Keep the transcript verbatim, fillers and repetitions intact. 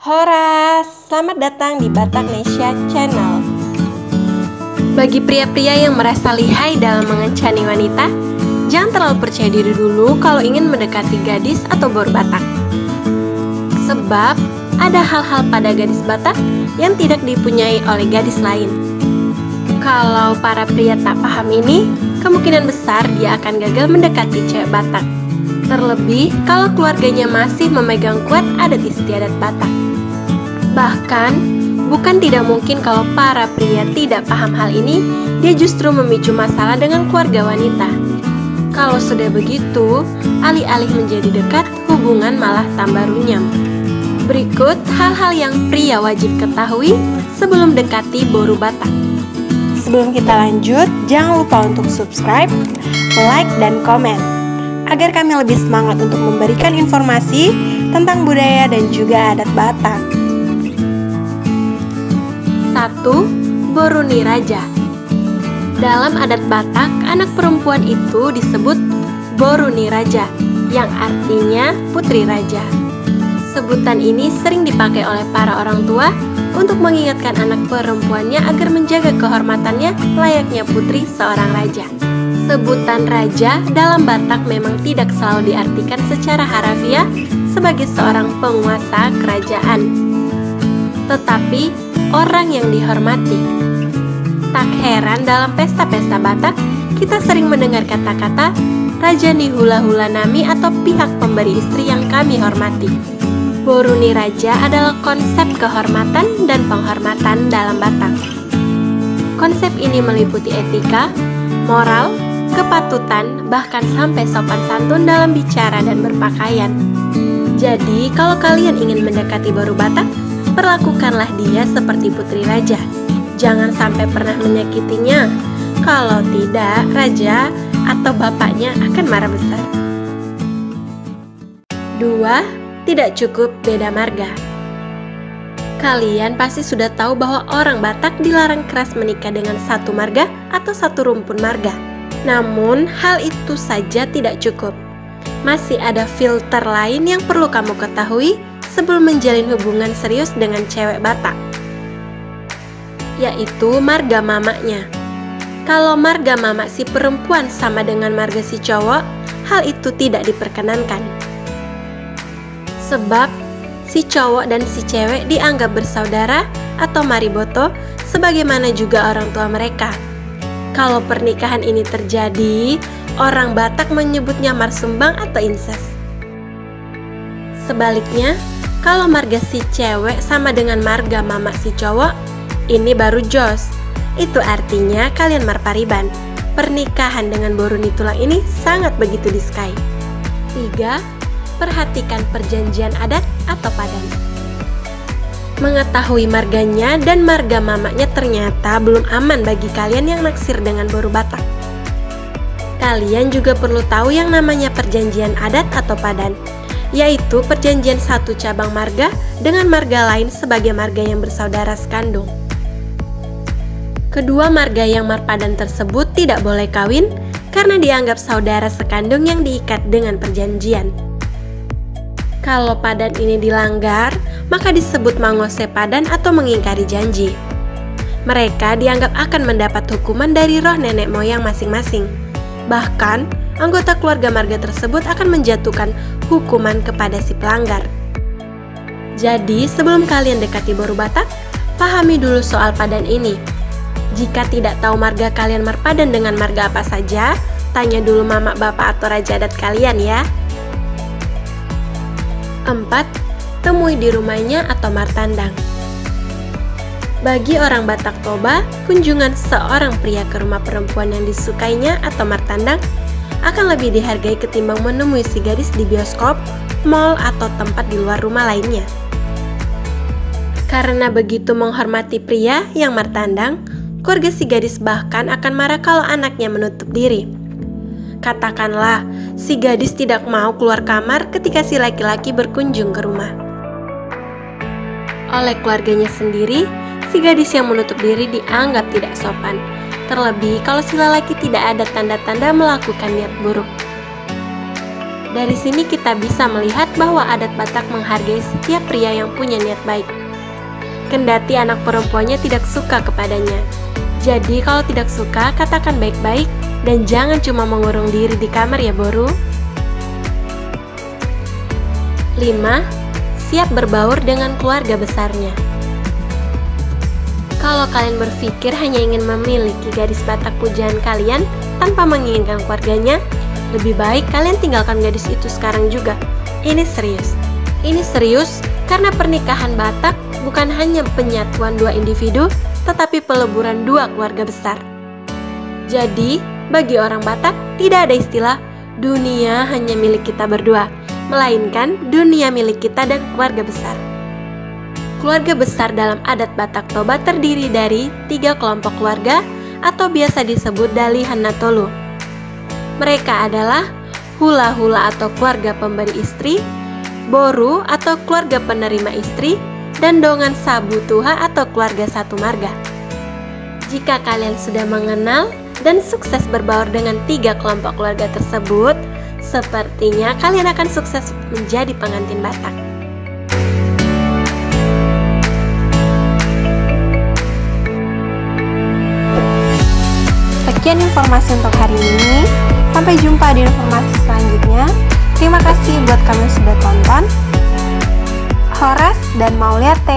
Hora, selamat datang di Bataknesia Channel. Bagi pria-pria yang merasa lihai dalam mengencani wanita, jangan terlalu percaya diri dulu kalau ingin mendekati gadis atau bor Batak. Sebab ada hal-hal pada gadis Batak yang tidak dipunyai oleh gadis lain. Kalau para pria tak paham ini, kemungkinan besar dia akan gagal mendekati cewek Batak. Terlebih kalau keluarganya masih memegang kuat adat istiadat Batak. Bahkan, bukan tidak mungkin kalau para pria tidak paham hal ini, dia justru memicu masalah dengan keluarga wanita. Kalau sudah begitu, alih-alih menjadi dekat, hubungan malah tambah runyam. Berikut hal-hal yang pria wajib ketahui sebelum dekati boru Batak. Sebelum kita lanjut, jangan lupa untuk subscribe, like, dan komen, agar kami lebih semangat untuk memberikan informasi tentang budaya dan juga adat Batak. satu. Boruni Raja. Dalam adat Batak, anak perempuan itu disebut Boruni Raja, yang artinya putri raja. Sebutan ini sering dipakai oleh para orang tua untuk mengingatkan anak perempuannya agar menjaga kehormatannya layaknya putri seorang raja. Sebutan raja dalam Batak memang tidak selalu diartikan secara harafiah sebagai seorang penguasa kerajaan, tetapi orang yang dihormati. Tak heran dalam pesta-pesta Batak, kita sering mendengar kata-kata Raja ni hula-hula nami atau pihak pemberi istri yang kami hormati. Boruni Raja adalah konsep kehormatan dan penghormatan dalam Batak. Konsep ini meliputi etika, moral, kepatutan, bahkan sampai sopan santun dalam bicara dan berpakaian. Jadi, kalau kalian ingin mendekati boru Batak, perlakukanlah dia seperti putri raja. Jangan sampai pernah menyakitinya. Kalau tidak, raja atau bapaknya akan marah besar. Dua. Tidak cukup beda marga. Kalian pasti sudah tahu bahwa orang Batak dilarang keras menikah dengan satu marga atau satu rumpun marga. Namun, hal itu saja tidak cukup. Masih ada filter lain yang perlu kamu ketahui sebelum menjalin hubungan serius dengan cewek Batak, yaitu marga mamaknya. Kalau marga mamak si perempuan sama dengan marga si cowok, hal itu tidak diperkenankan. Sebab si cowok dan si cewek dianggap bersaudara atau mariboto, sebagaimana juga orang tua mereka. Kalau pernikahan ini terjadi, orang Batak menyebutnya marsumbang atau incest. Sebaliknya, kalau marga si cewek sama dengan marga mamak si cowok, ini baru jos. Itu artinya kalian marpariban. Pernikahan dengan boruni tulang ini sangat begitu disukai. Tiga. Perhatikan perjanjian adat atau padan. Mengetahui marganya dan marga mamaknya ternyata belum aman bagi kalian yang naksir dengan boru Batak. Kalian juga perlu tahu yang namanya perjanjian adat atau padan, yaitu perjanjian satu cabang marga dengan marga lain sebagai marga yang bersaudara sekandung. Kedua marga yang marpadan tersebut tidak boleh kawin karena dianggap saudara sekandung yang diikat dengan perjanjian. Kalau padan ini dilanggar, maka disebut mangose padan atau mengingkari janji. Mereka dianggap akan mendapat hukuman dari roh nenek moyang masing-masing. Bahkan, anggota keluarga marga tersebut akan menjatuhkan hukuman kepada si pelanggar. Jadi, sebelum kalian dekati boru Batak, pahami dulu soal padan ini. Jika tidak tahu marga kalian marpadan dengan marga apa saja, tanya dulu mamak bapak atau raja adat kalian ya. Empat. Temui di rumahnya atau martandang. Bagi orang Batak Toba, kunjungan seorang pria ke rumah perempuan yang disukainya atau martandang akan lebih dihargai ketimbang menemui si gadis di bioskop, mall, atau tempat di luar rumah lainnya. Karena begitu menghormati pria yang martandang, keluarga si gadis bahkan akan marah kalau anaknya menutup diri. Katakanlah, si gadis tidak mau keluar kamar ketika si laki-laki berkunjung ke rumah. Oleh keluarganya sendiri, si gadis yang menutup diri dianggap tidak sopan. Terlebih kalau si lelaki tidak ada tanda-tanda melakukan niat buruk. Dari sini kita bisa melihat bahwa adat Batak menghargai setiap pria yang punya niat baik. Kendati anak perempuannya tidak suka kepadanya. Jadi kalau tidak suka, katakan baik-baik dan jangan cuma mengurung diri di kamar ya Boru. lima. Siap berbaur dengan keluarga besarnya. Kalau kalian berpikir hanya ingin memiliki gadis Batak pujaan kalian tanpa menginginkan keluarganya, lebih baik kalian tinggalkan gadis itu sekarang juga. Ini serius. Ini serius karena pernikahan Batak bukan hanya penyatuan dua individu, tetapi peleburan dua keluarga besar. Jadi, bagi orang Batak tidak ada istilah dunia hanya milik kita berdua, melainkan dunia milik kita dan keluarga besar. Keluarga besar dalam adat Batak Toba terdiri dari tiga kelompok keluarga atau biasa disebut Dalihan Natolu. Mereka adalah hula-hula atau keluarga pemberi istri, boru atau keluarga penerima istri, dan dongan sabu tuha atau keluarga satu marga. Jika kalian sudah mengenal dan sukses berbaur dengan tiga kelompok keluarga tersebut, sepertinya kalian akan sukses menjadi pengantin Batak. Sekian informasi untuk hari ini. Sampai jumpa di informasi selanjutnya. Terima kasih buat kalian yang sudah tonton. Horas dan Maulia T